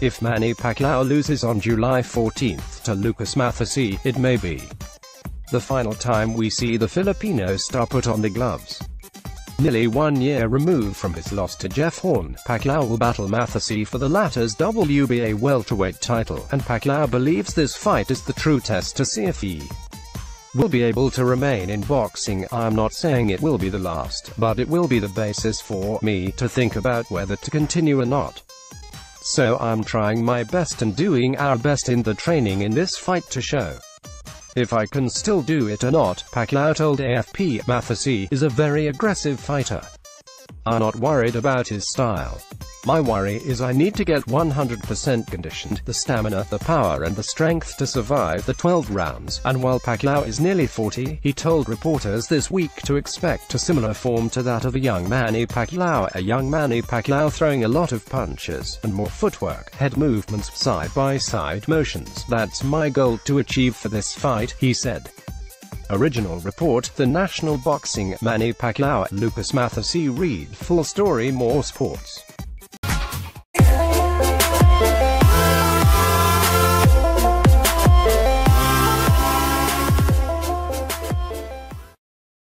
If Manny Pacquiao loses on July 14 to Lucas Matthysse, it may be the final time we see the Filipino star put on the gloves. Nearly 1 year removed from his loss to Jeff Horn, Pacquiao will battle Matthysse for the latter's WBA welterweight title, and Pacquiao believes this fight is the true test to see if he will be able to remain in boxing. I'm not saying it will be the last, but it will be the basis for me to think about whether to continue or not. So I'm trying my best and doing our best in the training in this fight to show if I can still do it or not, Pacquiao told AFP. Matthysse is a very aggressive fighter. I'm not worried about his style. My worry is I need to get 100% conditioned, the stamina, the power and the strength to survive the 12 rounds, and while Pacquiao is nearly 40, he told reporters this week to expect a similar form to that of a young Manny Pacquiao throwing a lot of punches, and more footwork, head movements, side-by-side motions. That's my goal to achieve for this fight, he said. Original report, The National Boxing, Manny Pacquiao, Lucas Matthysse. Read full story. More sports.